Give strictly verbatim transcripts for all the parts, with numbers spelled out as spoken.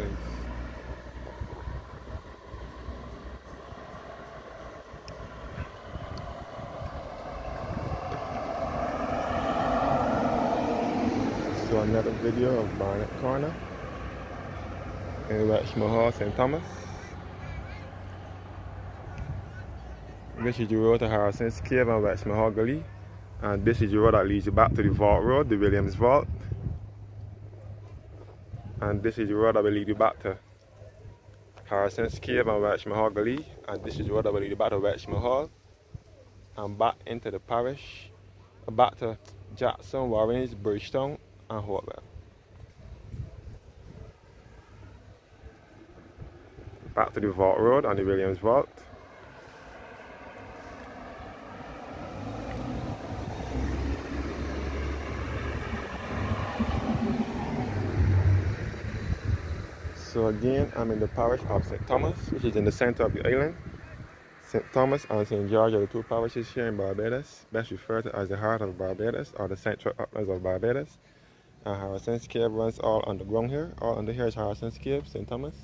things. So another video of Barnett Corner in Welchman, Saint Thomas. This is the road to Harrison's Cave and Welchman, Gully. And this is the road that leads you back to the Vault Road, the Williams Vault. And this is the road that will lead you back to Harrison's Cave and Welchman, Gully. And this is the road that will lead you back to Welchman Hall and back into the parish, back to Jackson, Warrens, Bridgetown, and Hopewell. Back to the Vault Road and the Williams Vault. So again, I'm in the parish of Saint Thomas, which is in the center of the island. Saint Thomas and Saint George are the two parishes here in Barbados, best referred to as the heart of Barbados or the central uplands of Barbados. And Harrison's Cave runs all underground here. All under here is Harrison's Cave, Saint Thomas.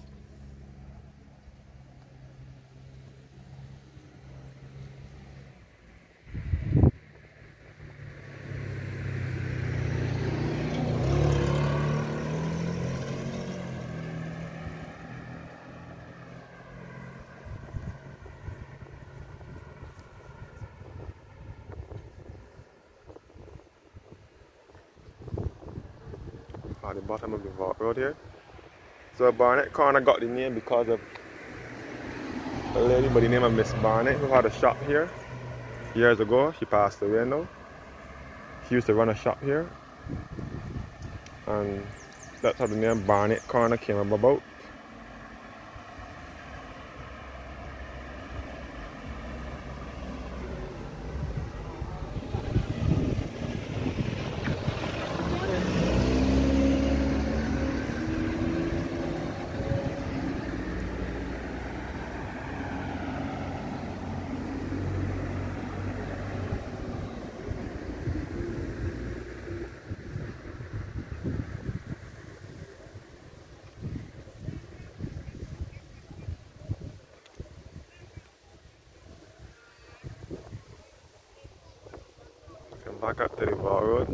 At the bottom of the Vault Road here. So Barnett Corner got the name because of a lady by the name of Miss Barnett who had a shop here years ago. She passed away now. She used to run a shop here, and that's how the name Barnett Corner came about. Back up to the Vault Road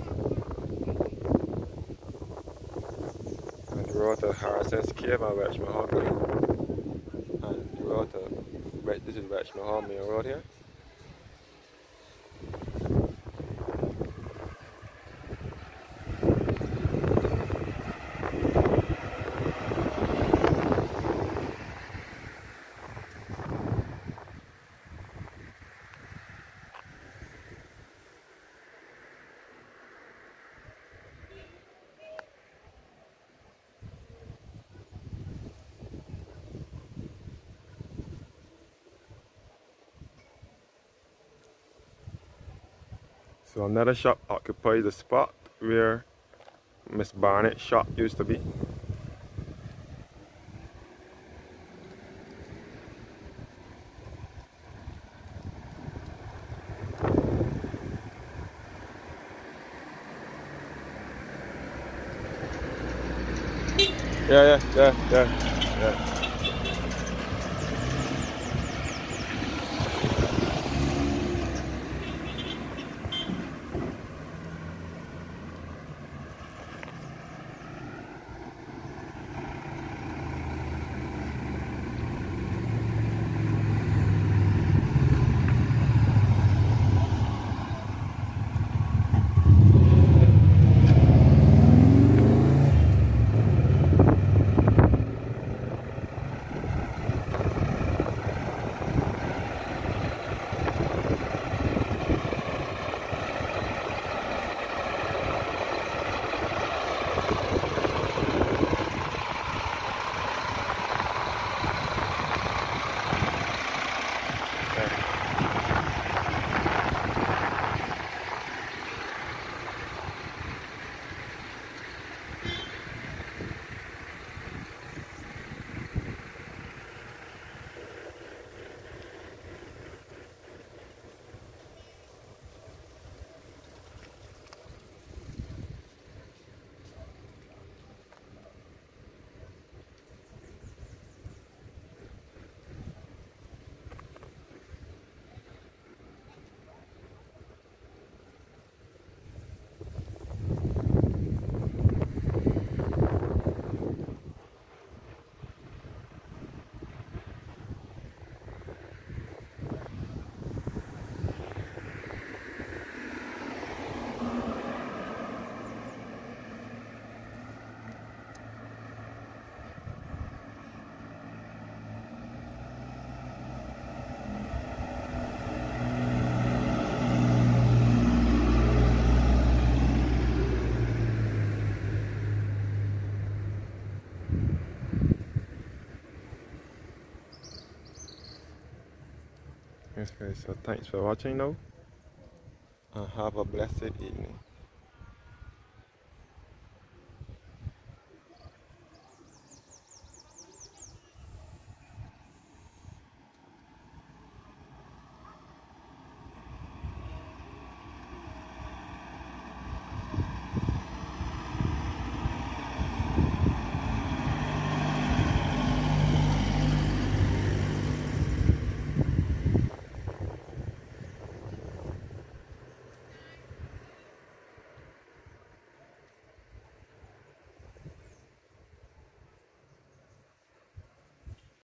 and the road to Harrison's Cave and Welchman Hall, and the road to, this is Welchman Hall main road here. So another shop occupies the spot where Miss Barnett's shop used to be. Yeah, yeah, yeah, yeah, yeah. Okay, so thanks for watching now, and have a blessed evening.